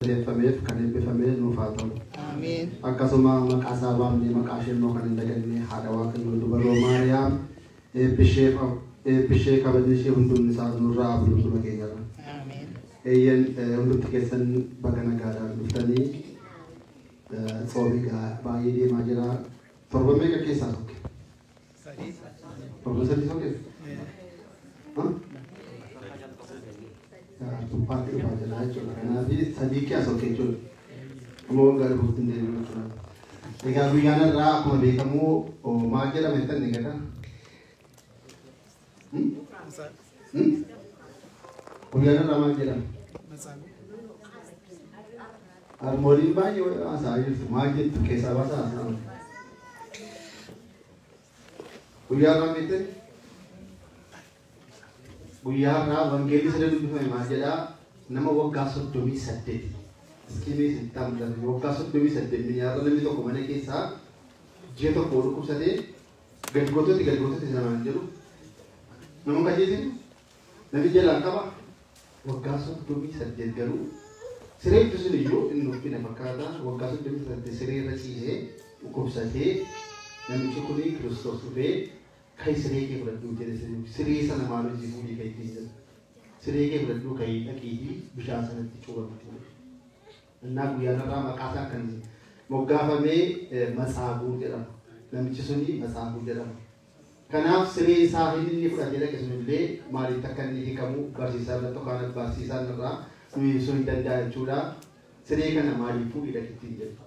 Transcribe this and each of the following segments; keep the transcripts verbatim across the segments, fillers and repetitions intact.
Fameef kan eebbifamee nuuf haa ta'u. Amiin. Akkasuma maqaa saabaamni maqaa isheenmoo kan hin dagannee haadha waaqayyoo dubaroo Maariyaam eebbishee eebbishee kabajni ishee hunduun isaa nurraa abuluutuma keenyarra. Amiin. Eeyyan hundumti keessan baga nagaadhaan dhuftanii soobii baay'ee deemaa jira. Torban meeqa keessaa tokko? Sadii. Torban sadii tokko? Tumpati dhufaa jira jechuudha. Kanaaf sadii keessa tokko jechuudha. Ammoo gara buutiin deebiin jechuudha. Egaa guyyaan irraa akkuma beekamu maal jedhama jettan ni gada? Guyyaan irraa maal jedhama? Harmooliin baay'ee haasaa jirtu. Maal jettu keessaa baasa haasaa? Guyyaa irraa meettani? Guyyaa irraa wangeelli sadii dubbifame maal jedhaa? Nama waggaa soddomii saddeet. Iskimii sittaa mul'atu. Waggaa soddomii saddeet miyaarra namni tokko mana keessaa ji'a tokko dhukkubsatee gadi goototi gadi goototi sanaan jedhu. Nama qajeelchinu namni jalaan qaba. Waggaa soddomii saddeet garuu siree itti sun iyyuu inni uffina fakkaata. Waggaa soddomii saddeet siree irra ciisee dhukkubsatee namichi kun Kiristoos dhufee kai siree kee fudhadhuu jedhe siree sana maal hojii fuudhii kan ittiin jedhu. Siree kee fudhadhuu kan dhaqiitii bishaan sanatti cuubamutti. Innaa guyyaan irraa maqaa isaa kan moggaafamee Matsaabuu jedhama. Namichi suni Matsaabuu jedhama. Kanaaf siree isaa inni fudhatee dhaqe sunillee maaliif akka inni hiikamu barsiisaa irratti yookaan barsiisaan irraa nuyi ibsuu hin danda'a jechuudha. Siree kana maaliif fuudhii dhaqittiin jedhu.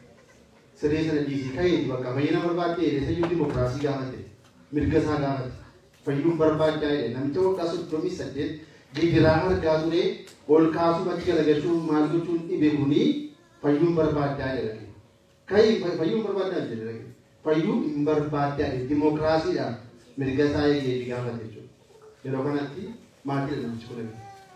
Siree sana dhiisii ka'eeti bakka fayyina barbaadde eedesayyuu dimokiraasii gaafate. Mirga isaa gaafate. Fayyuun barbaadaa jedhe namicha waggaa soddomii saddeet gidiraa argaa ture ol kaasuu machi galagalchuu maal gochuun dhibe kuni fayyuun barbaadaa jedhame. Kai fayyuun barbaadaa jedhame. Fayyuun hin barbaadaa dimokiraasiidhaan mirga isaa eegee gaafate jechuudha. Yeroo kanatti maal jedhe namichi kun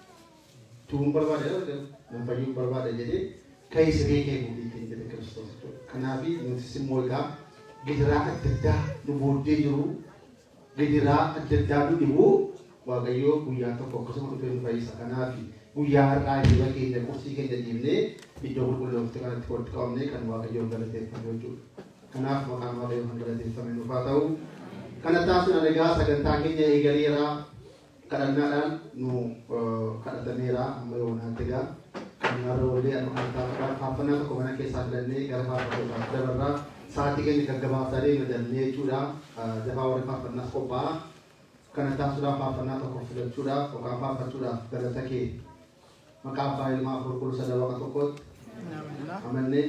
tuun barbaadaa jedhama fayyuun barbaadaa jedhee kai siree kee fuudhii jedhe Kiristoos jechuudha. Kanaaf nuti immoo egaa gidiraa adda addaa nu booddee jiru gidiraa adda addaa nu dhibu waaqayyoo guyyaa tokko akkasuma dhufee nu fayyisa. Kanaaf guyyaa har'aa hirriba keenya qursii keenya dhiibnee iddoo qulqulloofte kanatti walitti qabamnee kan waaqayyoon galateeffamu jechuudha. Kanaaf maqaan waaqayyoo kan galateeffame nuuf haa ta'u. Kana taasisuun egaa sagantaa keenya eegaleera kadhannaadhaan nu kadhatameera amma yoonaatti egaa kanarra wallee faarfannaa tokko mana keessaa filannee gara faarfannootaaf dabarraa sa'aatii keenya gaggabaabsaa deemna dannee jechuudha. Dafaa warri faarfannaas qophaa'a. Kana taasisuudhaaf faarfannaa tokko filachuudhaaf yookaan faarfachuudhaaf galata kee maqaa abbaa ilmaa qulqulluu sada waaqa tokkotti amannee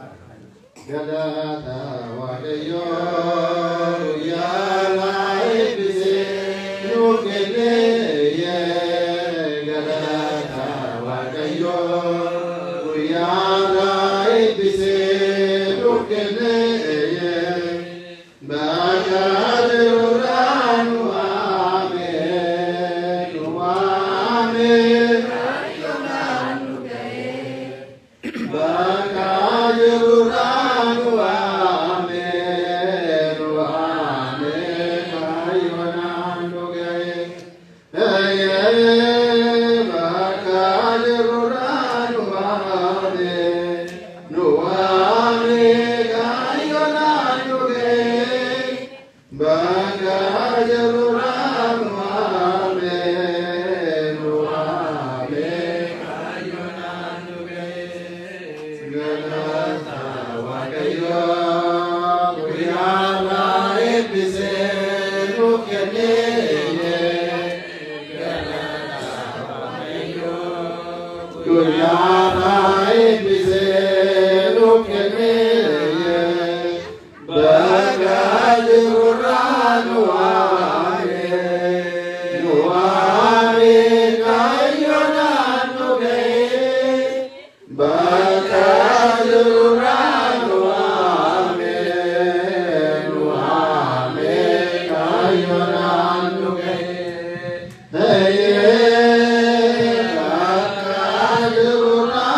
galata waaqayyoo yaalaa eebbisee nuu kennee galata waaqayyoo yaalaa eebbisee nuu kennee Hey,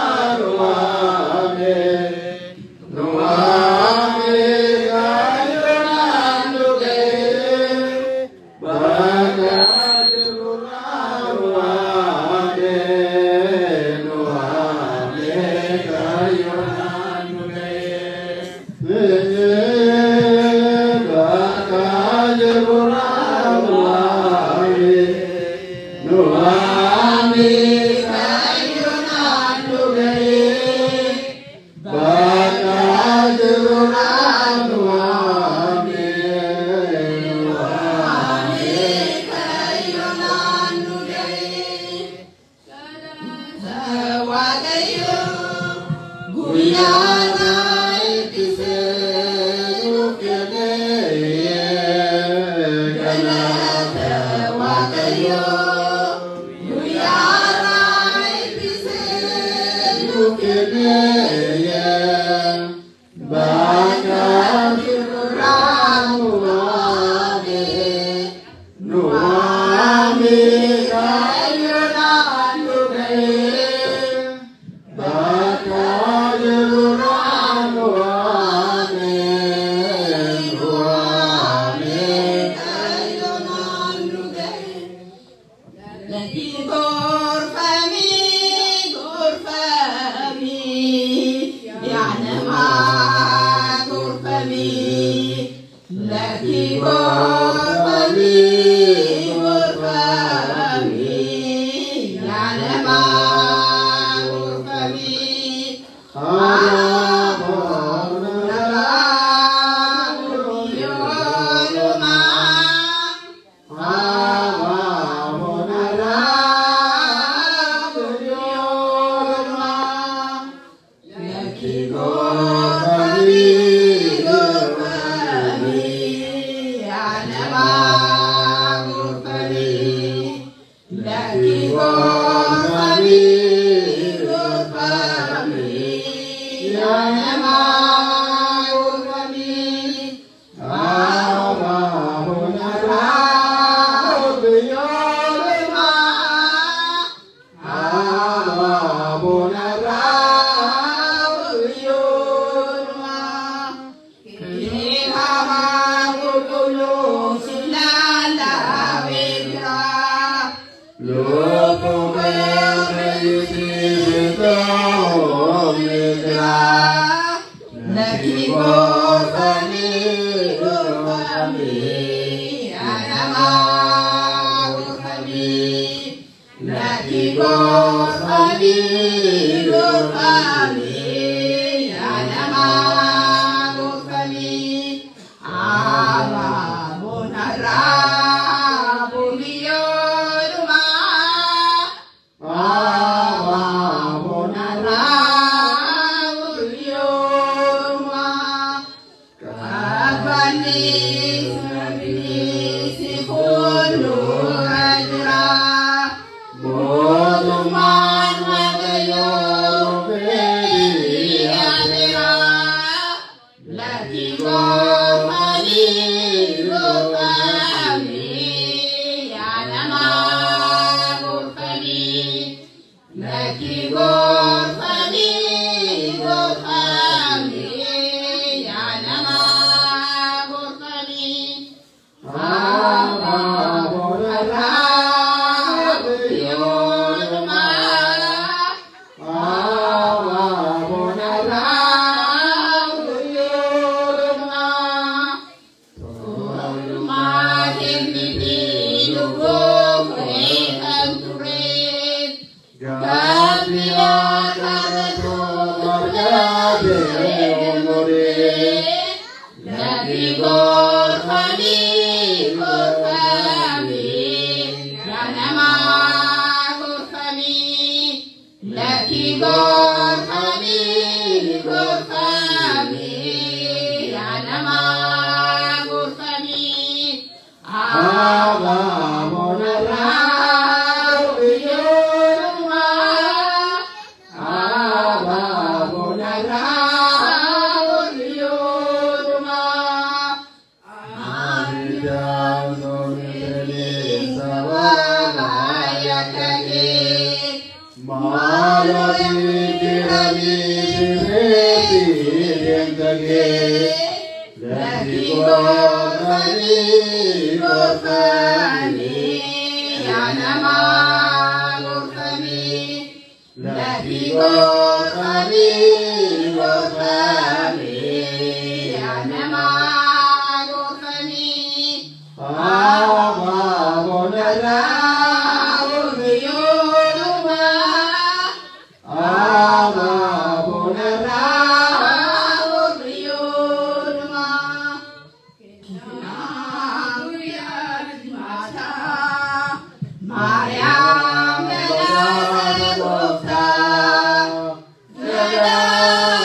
Maria,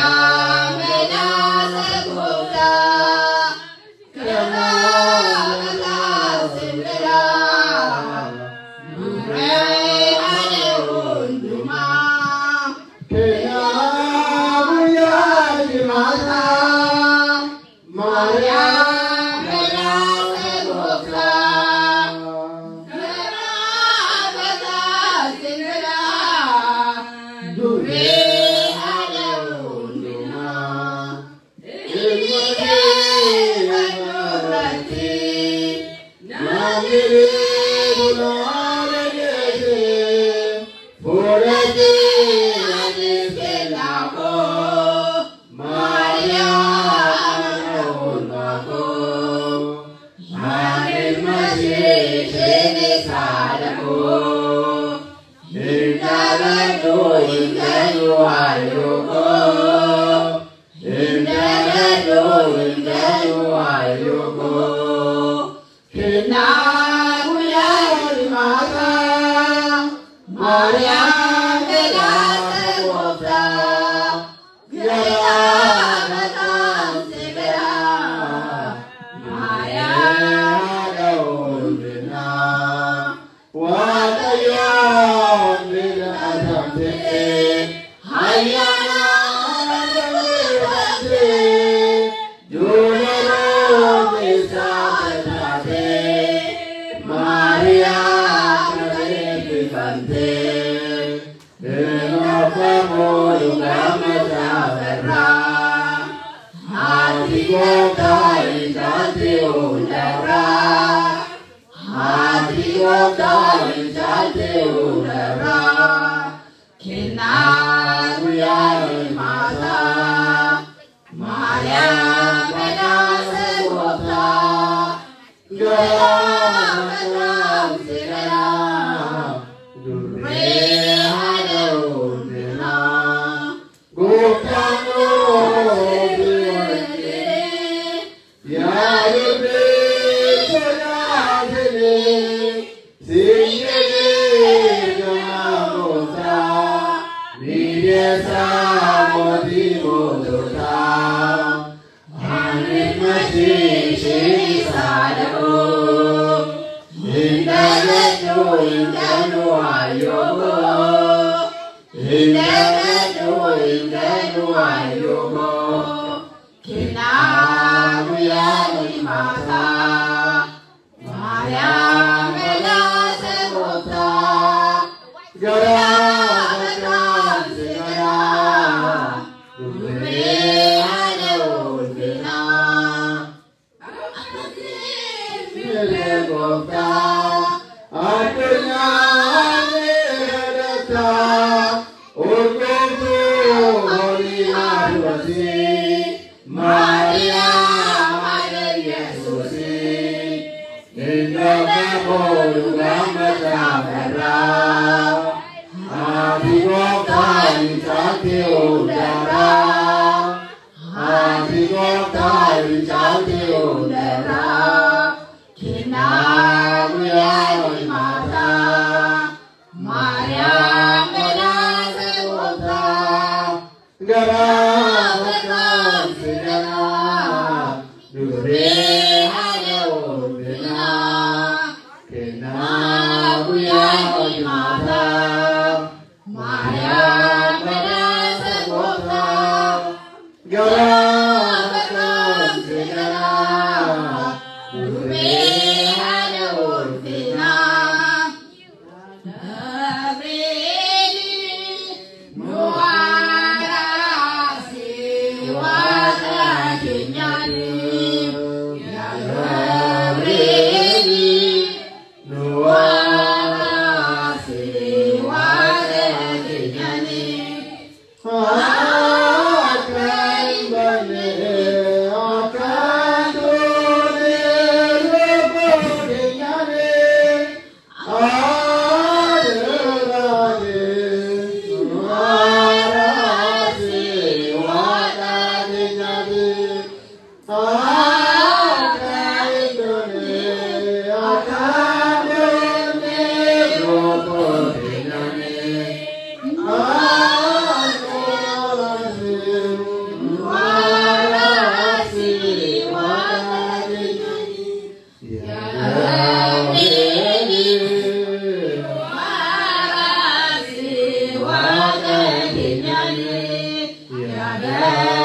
Ah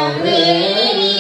Amen.